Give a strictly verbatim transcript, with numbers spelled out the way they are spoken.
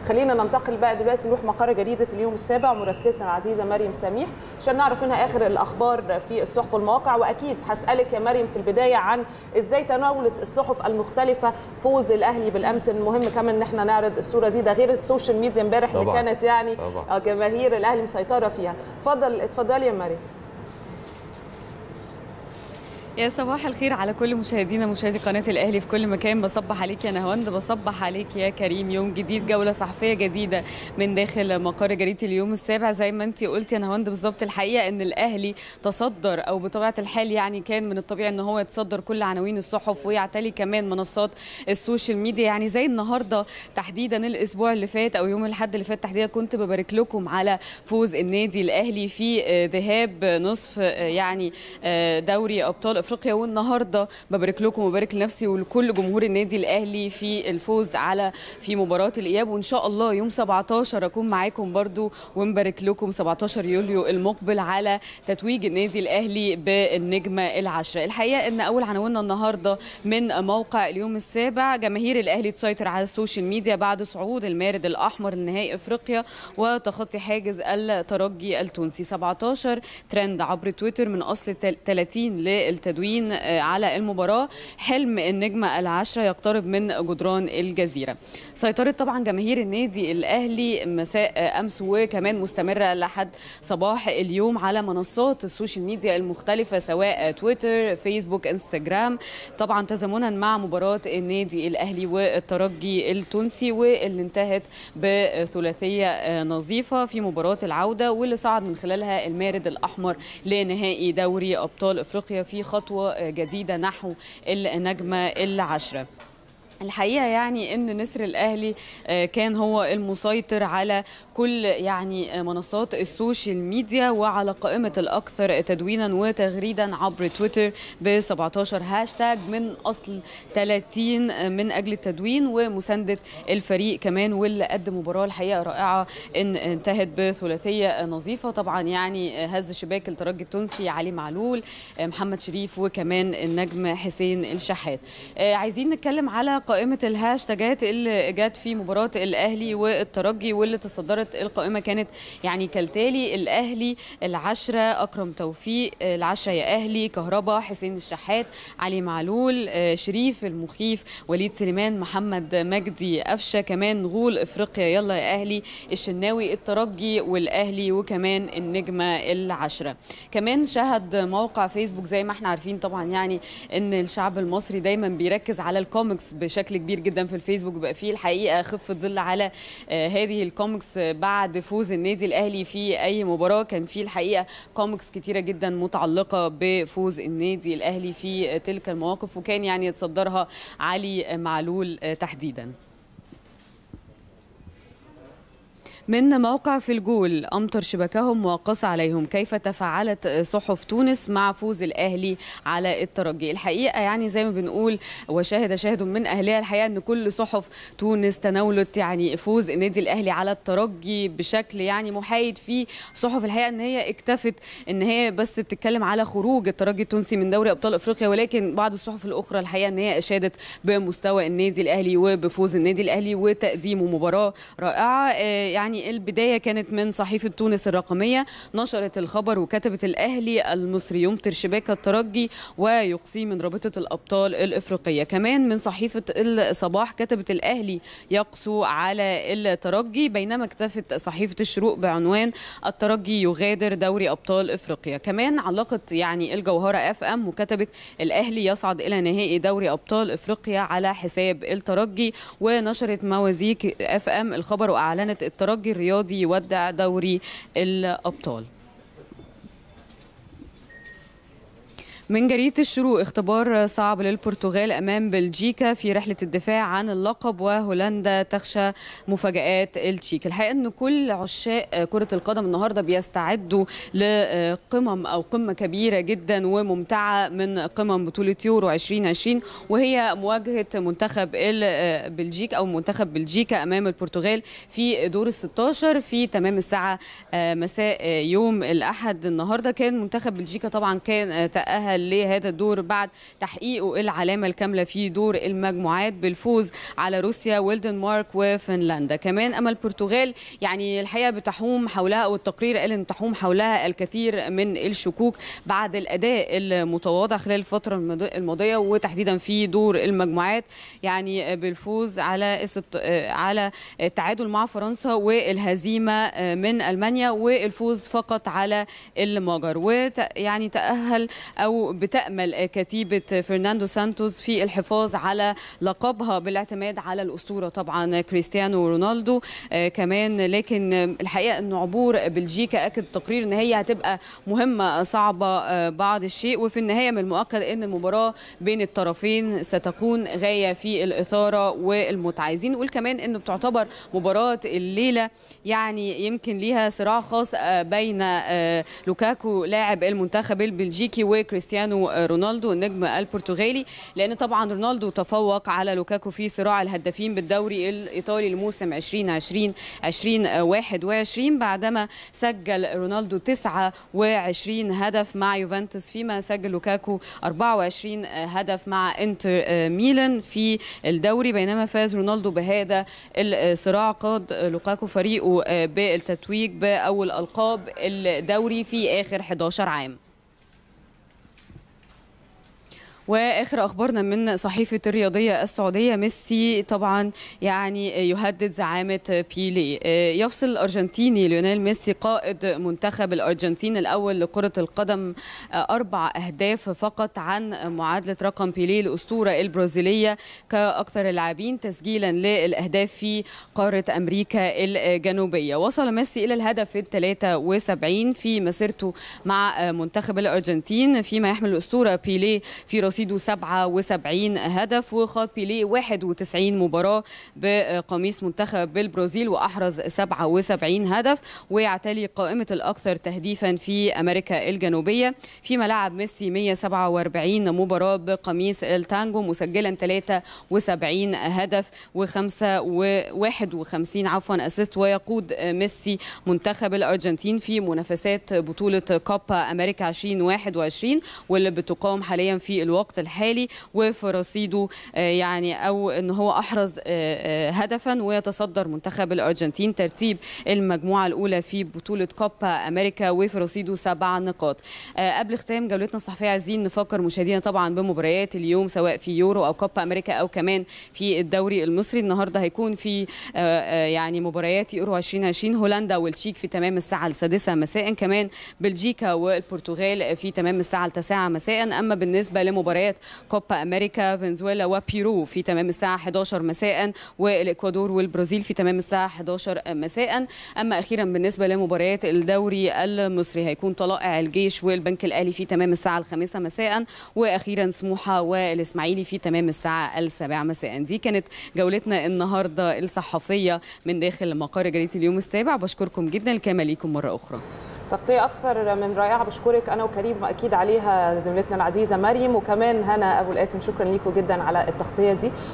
خلينا ننتقل بقى دلوقتي نروح مقر جريده اليوم السابع مراسلتنا العزيزه مريم سميح عشان نعرف منها اخر الاخبار في الصحف والمواقع. واكيد هسالك يا مريم في البدايه عن ازاي تناولت الصحف المختلفه فوز الاهلي بالامس. المهم كمان ان احنا نعرض الصوره دي، ده غير السوشيال ميديا امبارح اللي كانت يعني طبعا. جماهير الاهلي مسيطره فيها. اتفضل اتفضلي يا مريم. يا صباح الخير على كل مشاهدينا مشاهدي قناه الاهلي في كل مكان. بصبح عليك يا نهاوند، بصبح عليك يا كريم. يوم جديد، جوله صحفيه جديده من داخل مقر جريده اليوم السابع. زي ما انت قلت يا نهاوند بالظبط، الحقيقه ان الاهلي تصدر، او بطبيعه الحال يعني كان من الطبيعي ان هو يتصدر كل عناوين الصحف ويعتلي كمان منصات السوشيال ميديا. يعني زي النهارده تحديدا، الاسبوع اللي فات او يوم الاحد اللي فات تحديدا، كنت ببارك لكم على فوز النادي الاهلي في ذهاب نصف يعني دوري ابطال افريقيا، والنهارده ببارك لكم وبارك لنفسي ولكل جمهور النادي الاهلي في الفوز على في مباراه الاياب. وان شاء الله يوم سبعتاشر اكون معاكم برضو ونبارك لكم سبعتاشر يوليو المقبل على تتويج النادي الاهلي بالنجمه العشره. الحقيقه ان اول عناويننا النهارده من موقع اليوم السابع: جماهير الاهلي تسيطر على السوشيال ميديا بعد صعود المارد الاحمر لنهائي افريقيا وتخطي حاجز الترجي التونسي. سبعتاشر ترند عبر تويتر من اصل ثلاثين للتدوين على المباراة. حلم النجمة العشرة يقترب من جدران الجزيرة. سيطرت طبعا جماهير النادي الأهلي مساء أمس وكمان مستمرة لحد صباح اليوم على منصات السوشيال ميديا المختلفة، سواء تويتر، فيسبوك، انستجرام، طبعا تزامنا مع مباراة النادي الأهلي والترجي التونسي، واللي انتهت بثلاثية نظيفة في مباراة العودة، واللي صعد من خلالها المارد الأحمر لنهائي دوري أبطال أفريقيا في خطوة جديدة نحو النجمة العشرة. الحقيقة يعني ان نسر الاهلي كان هو المسيطر على كل يعني منصات السوشيال ميديا وعلى قائمة الاكثر تدوينا وتغريدا عبر تويتر ب سبعتاشر هاشتاج من اصل ثلاثين من اجل التدوين ومساندة الفريق كمان، واللي قدم مباراة الحقيقة رائعة ان انتهت بثلاثية نظيفة. طبعا يعني هز شباك الترجي التونسي علي معلول، محمد شريف، وكمان النجم حسين الشحات. عايزين نتكلم على قائمة الهاشتاجات اللي جت في مباراة الأهلي والترجي، واللي تصدرت القائمة كانت يعني كالتالي: الأهلي العشرة أكرم توفيق، العشرة يا أهلي كهربا، حسين الشحات، علي معلول، شريف المخيف، وليد سليمان، محمد مجدي قفشة، كمان غول إفريقيا يلا يا أهلي، الشناوي، الترجي والأهلي، وكمان النجمة العشرة. كمان شهد موقع فيسبوك، زي ما احنا عارفين طبعا يعني ان الشعب المصري دايما بيركز على الكوميكس بشكل كبير جدا في الفيسبوك. بقى فيه الحقيقه خفه ظل على آه هذه الكوميكس بعد فوز النادي الاهلي في اي مباراه. كان فيه الحقيقه كوميكس كتيره جدا متعلقه بفوز النادي الاهلي في تلك المواقف، وكان يعني يتصدرها علي معلول آه تحديدا. من موقع في الجول: أمطر شبكهم وقص عليهم، كيف تفاعلت صحف تونس مع فوز الأهلي على الترجي. الحقيقة يعني زي ما بنقول وشاهد شاهد من أهلها، الحقيقة أن كل صحف تونس تناولت يعني فوز النادي الأهلي على الترجي بشكل يعني محايد. في صحف الحقيقة أن هي اكتفت أن هي بس بتتكلم على خروج الترجي التونسي من دوري أبطال أفريقيا، ولكن بعض الصحف الأخرى الحقيقة أن هي أشادت بمستوى النادي الأهلي وبفوز النادي الأهلي وتقديمه مباراة رائعة. يعني البداية كانت من صحيفة تونس الرقمية، نشرت الخبر وكتبت: الأهلي المصري يمطر شباك الترجي ويقصي من رابطة الأبطال الإفريقية. كمان من صحيفة الصباح كتبت: الأهلي يقسو على الترجي، بينما اكتفت صحيفة الشروق بعنوان: الترجي يغادر دوري أبطال إفريقيا. كمان علقت يعني الجوهرة اف ام وكتبت: الأهلي يصعد إلى نهائي دوري أبطال إفريقيا على حساب الترجي. ونشرت موازيك اف ام الخبر وأعلنت: الترجي الرياضي يودع دوري الأبطال. من جريدة الشروق: اختبار صعب للبرتغال أمام بلجيكا في رحلة الدفاع عن اللقب، وهولندا تخشى مفاجآت التشيك. الحقيقة أن كل عشاق كرة القدم النهاردة بيستعدوا لقمم أو قمة كبيرة جدا وممتعة من قمم بطولة يورو ألفين وعشرين، وهي مواجهة منتخب بلجيكا أو منتخب بلجيكا أمام البرتغال في دور الستاشر في تمام الساعة مساء يوم الأحد. النهاردة كان منتخب بلجيكا طبعا كان تأهل تأهل لهذا الدور بعد تحقيقه العلامة الكاملة في دور المجموعات بالفوز على روسيا والدنمارك وفنلندا. كمان أما البرتغال يعني الحقيقة بتحوم حولها، أو التقرير قال أن تحوم حولها الكثير من الشكوك بعد الأداء المتواضع خلال الفترة الماضية وتحديدا في دور المجموعات، يعني بالفوز على على التعادل مع فرنسا والهزيمة من ألمانيا والفوز فقط على المجر. ويعني تأهل أو بتأمل كتيبة فرناندو سانتوس في الحفاظ على لقبها بالاعتماد على الأسطورة طبعا كريستيانو رونالدو كمان. لكن الحقيقة أن عبور بلجيكا أكد التقرير أن هي هتبقى مهمة صعبة بعض الشيء، وفي النهاية من المؤكد أن المباراة بين الطرفين ستكون غاية في الإثارة والمتعة. عايزين نقول كمان أنه بتعتبر مباراة الليلة يعني يمكن ليها صراع خاص بين لوكاكو لاعب المنتخب البلجيكي وكريستيانو رونالدو النجم البرتغالي، لأن طبعا رونالدو تفوق على لوكاكو في صراع الهدافين بالدوري الإيطالي الموسم ألفين وعشرين ألفين وواحد وعشرين بعدما سجل رونالدو تسعة وعشرين هدف مع يوفنتوس، فيما سجل لوكاكو أربعة وعشرين هدف مع انتر ميلان في الدوري. بينما فاز رونالدو بهذا الصراع قاد لوكاكو فريقه بالتتويج بأول ألقاب الدوري في آخر أحد عشر عام. واخر اخبارنا من صحيفه الرياضيه السعوديه، ميسي طبعا يعني يهدد زعامه بيلي. يفصل الارجنتيني ليونيل ميسي قائد منتخب الارجنتين الاول لكره القدم اربع اهداف فقط عن معادله رقم بيلي الاسطوره البرازيليه كاكثر اللاعبين تسجيلا للاهداف في قاره امريكا الجنوبيه. وصل ميسي الى الهدف الثلاثة وسبعين في مسيرته مع منتخب الارجنتين، فيما يحمل الاسطوره بيلي في رصيده سبعة وسبعين هدف، وخاض بيليه واحد وتسعين مباراة بقميص منتخب البرازيل وأحرز سبعة وسبعين هدف، ويعتلي قائمة الأكثر تهديفا في أمريكا الجنوبية، فيما لعب ميسي مئة وسبعة وأربعين مباراة بقميص التانجو مسجلا ثلاثة وسبعين هدف وخمسة وواحد وخمسين عفوا أسيست. ويقود ميسي منتخب الأرجنتين في منافسات بطولة كوبا أمريكا ألفين وواحد وعشرين واللي بتقام حاليا في الوقت الحالي، وفي رصيده يعني او ان هو احرز هدفا، ويتصدر منتخب الارجنتين ترتيب المجموعه الاولى في بطوله كوبا امريكا وفي رصيده سبع نقاط. قبل ختام جولتنا الصحفيه عايزين نفكر مشاهدينا طبعا بمباريات اليوم سواء في يورو او كوبا امريكا او كمان في الدوري المصري. النهارده هيكون في يعني مباريات يورو ألفين وعشرين هولندا والتشيك في تمام الساعه السادسه مساء، كمان بلجيكا والبرتغال في تمام الساعه التاسعه مساء. اما بالنسبه لمباريات كوبا امريكا فنزويلا وبيرو في تمام الساعه أحد عشر مساء، والاكوادور والبرازيل في تمام الساعه أحد عشر مساء. اما اخيرا بالنسبه لمباريات الدوري المصري هيكون طلائع الجيش والبنك الاهلي في تمام الساعه الخامسه مساء، واخيرا سموحه والاسماعيلي في تمام الساعه السابعه مساء. دي كانت جولتنا النهارده الصحفيه من داخل مقر جريده اليوم السابع. بشكركم جدا، الكامل ليكم مره اخرى. تغطية أكثر من رائعة، بشكرك أنا وكريم أكيد عليها زميلتنا العزيزة مريم، وكمان هنا أبو القاسم، شكرا لكم جدا على التغطية دي.